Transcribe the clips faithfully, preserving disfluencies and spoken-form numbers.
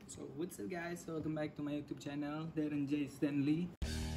So what's up guys, welcome back to my YouTube channel, Darren J Stanley.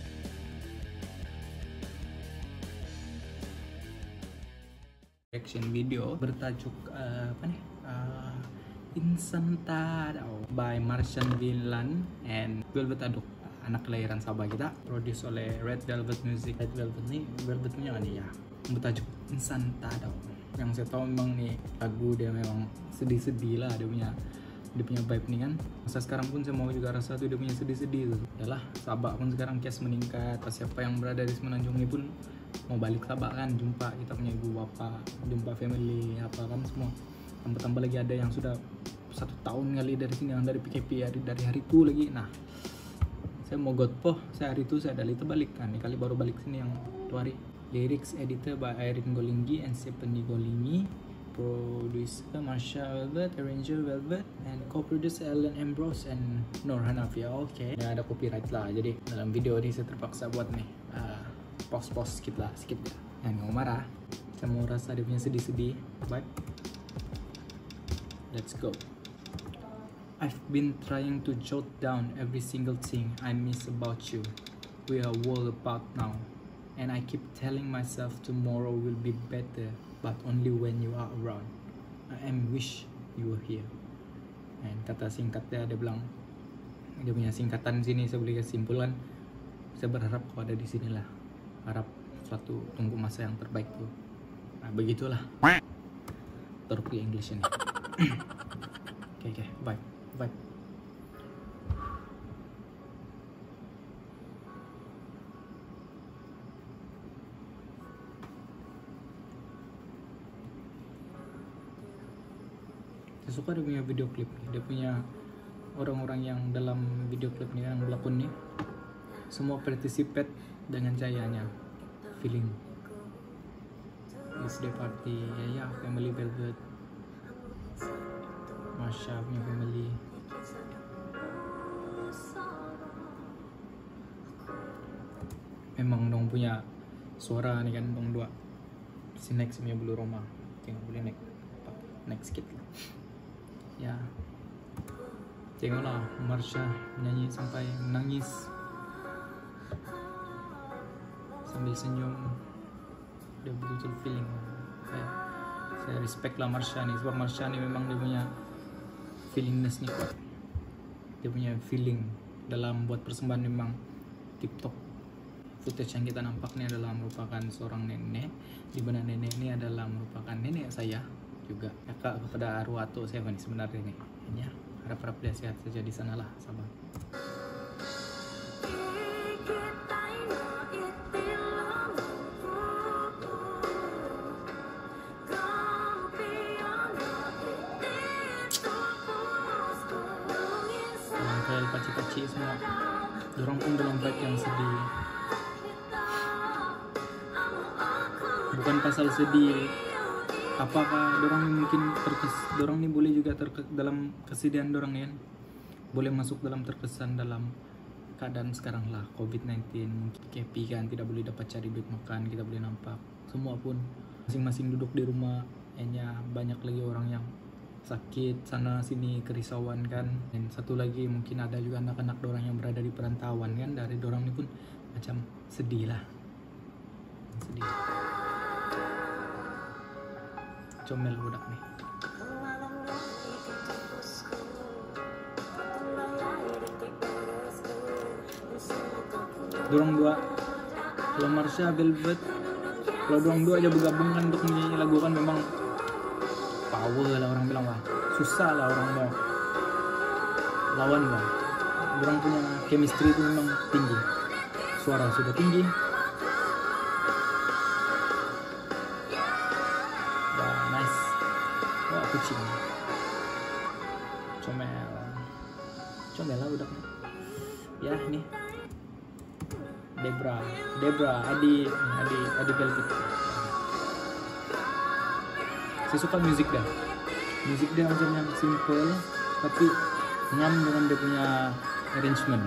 Reaction video bertajuk uh, apa nih? Uh, Insantado by Martian Vinland and Velvet Adok, anak kelahiran Sabah kita, produce oleh Red Velvet Music. Red Velvet nih, Velvet punya nih ya, bertajuk Insantado. Yang saya tahu memang nih lagu dia memang sedih-sedih lah, dia punya dia punya vibe nih kan. Masa sekarang pun saya mau juga rasa tuh dia punya sedih-sedih tuh. Yalah, Sabah pun sekarang case meningkat. Siapa yang berada di Semenanjung ini pun mau balik Sabah kan, jumpa kita punya ibu bapak, jumpa family apa kan semua. Tambah-tambah lagi ada yang sudah satu tahun kali dari sini, yang dari P K P hari dari hari itu lagi. Nah, saya mau godpoh, saya hari itu saya dari itu balik kan. Ini kali baru balik sini yang dua hari. Lyrics editor by Irene Golinggi and Stephanie Golinggi, producer Marsha Velvet, arranger Velvet, and co-producer Ellen Ambrose and Nur Hanafia. Oke, okay. Ya ada copyright lah. Jadi dalam video ini saya terpaksa buat nih uh, pause-pause sedikit lah, sedikit ya. Yang mau marah, saya mau rasa dia punya sedih-sedih. Baik, let's go. I've been trying to jot down every single thing I miss about you. We are world apart now, and I keep telling myself tomorrow will be better, but only when you are around. I am wish you were here. And kata singkatnya dia bilang, dia punya singkatan sini saya boleh simpulkan. Saya berharap kau ada di sinilah. Harap suatu tunggu masa yang terbaik tuh. Nah begitulah. Terus English ini. Oke oke, bye bye. Saya suka dia punya video klip, dia punya orang-orang yang dalam video klip ini yang berlakon nih, semua participate dengan cahayanya, feeling. Is the party, ya ya, family Velvet, Marsha punya family. Memang dong punya suara nih kan, dong dua. Si next punya bulu Roma, tengok boleh naik, naik sedikit lah. Ya, tengoklah Marsha menyanyi sampai menangis sambil senyum. Dia betul-betul feeling. Saya, saya respect lah Marsha nih, sebab Marsha nih memang dia punya feelingness nih kuat. Dia punya feeling dalam buat persembahan memang tip top. Footage yang kita nampak nih adalah merupakan seorang nenek, di mana nenek ini adalah merupakan nenek saya juga, kakak kepada arwah atau saya nih sebenarnya nih. Ya, harap-harap dia sehat saja di sana lah, sabar. Kayak paci-paci semua, dorong pun dalam vibe yang sedih. Bukan pasal sedih, apakah dorang ini mungkin terkes, dorang ini boleh juga terke, dalam kesedihan dorang ya, boleh masuk dalam terkesan dalam keadaan sekarang lah COVID sembilan belas, K P kan, tidak boleh dapat cari duit makan, kita boleh nampak semua pun masing-masing duduk di rumah, hanya banyak lagi orang yang sakit sana sini, kerisauan kan. Dan satu lagi mungkin ada juga anak-anak dorang yang berada di perantauan kan, dari dorang ini pun macam sedih lah, sedih. Comel budak nih. Dorang dua, kalau Marsha Velvet, kalau dorang dua aja bergabung kan untuk menyanyi lagu kan memang power lah, orang bilang wah susah lah orang mau lawan lah. Dorang punya chemistry itu memang tinggi, suara sudah tinggi. Kucing, comel, comel lah udahnya. Ya nih, Debra, Debra, Adi, Adi, Adi Velvet. Saya suka musik dah, musik dia macam yang simple tapi ngam dengan dia punya arrangement.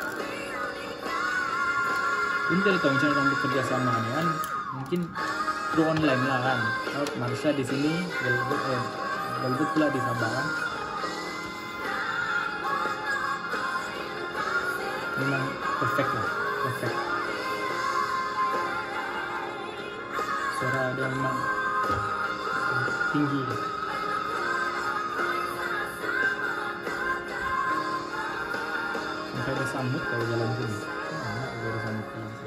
Ini kita tahu cara orang bekerja sama nih kan, mungkin through online lah kan. Oh, Marsha di sini, Velvet eh, Velvet pula di Sabah kan. Memang perfect lah, perfect. Suara dia memang tinggi. Sampai ada samut kalau jalan sini. Enak kalau ada samut jalan sini.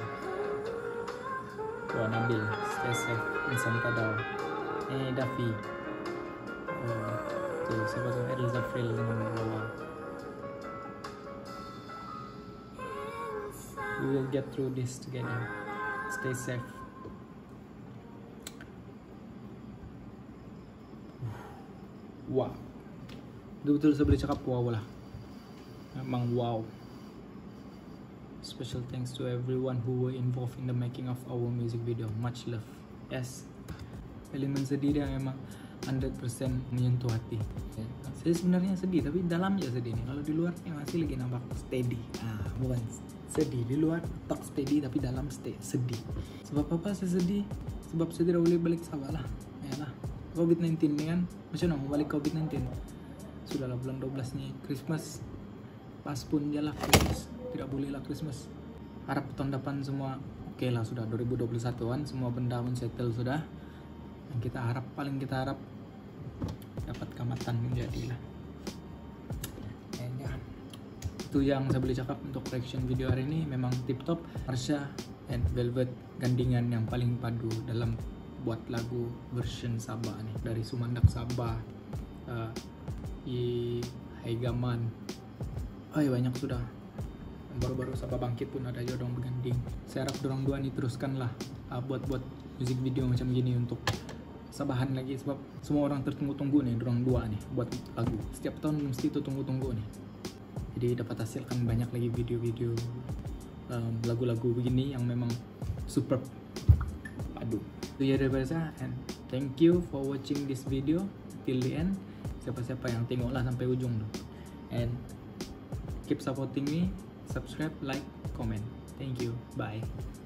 Wah, Nabil, stay safe, insan tadau. Eh, Davi. Oh, tuh, siapa tuh? Elza Fril dengan bawa. We will get through this together. Stay safe. Wow. Betul-betul saya boleh cakap wow lah. Memang wow. Special thanks to everyone who were involved in the making of our music video. Much love. Yes. Elemen sedih dia memang one hundred percent menyentuh hati. Yeah. Saya sebenarnya sedih, tapi dalamnya sedih nih. Kalau di luarnya masih lagi nampak steady. Ah, bukan sedih. Di luar tak steady, tapi dalam stay sedih. Sebab apa saya sedih? Sebab saya tidak boleh balik Sabah lah. Yalah. covid sembilan belas nih kan. Macam mana mau balik covid sembilan belas? Sudahlah bulan dua belas nih, Christmas. Pas pun jalan Christmas. Tidak boleh lah Christmas. Harap tahun depan semua oke okay lah, sudah dua ribu dua puluh satu-an semua benda pun settle sudah. Yang kita harap, paling kita harap dapat kamatan menjadilah. And ya, itu yang saya boleh cakap untuk reaction video hari ini. Memang tip top. Marsha and Velvet gandingan yang paling padu dalam buat lagu version Sabah nih, dari Sumandak Sabah, uh, i Haigaman. Oh ya, banyak sudah. Baru-baru Sabah Bangkit pun ada juga dong berganding. Saya harap dorong dua nih teruskan lah uh, buat-buat musik video macam gini untuk Sabahan lagi, sebab semua orang tertunggu-tunggu nih dorong dua nih buat lagu. Setiap tahun mesti itu tunggu-tunggu nih. Jadi dapat hasilkan banyak lagi video-video um, lagu-lagu begini yang memang super padu. Itu ya dari saya, and thank you for watching this video till the end. Siapa-siapa yang tengoklah sampai ujung tuh. And keep supporting me. Subscribe, like, comment. Thank you. Bye.